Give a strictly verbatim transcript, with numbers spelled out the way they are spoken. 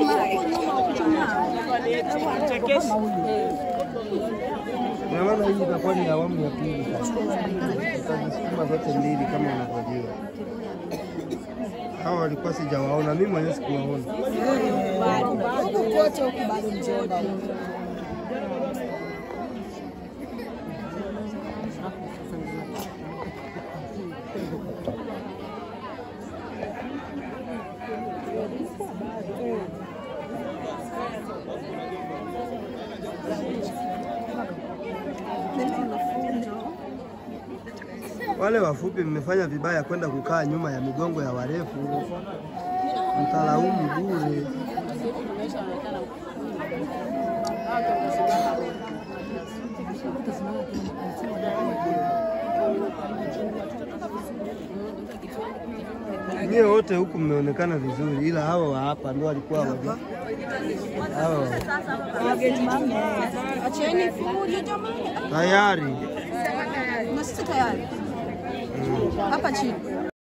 Na maana hii itakuwa ni awamu ya pili. Tutazisukuma zote mbili kama unavyojua. Hawa walikuwa sijawaona, mimi mwenyewe sikuwaona. Huko kote huko bado mjomba. Wale wafupi mmefanya vibaya kwenda kukaa nyuma ya migongo ya warefu. Mtalaumu bure. Nyie wote huku mmeonekana vizuri, ila hawa wa hapa ndio walikuwa waje. Hawa Wageni mama. Acheni fujo jamani. tayari. Na sisi tayari. Hapa chini.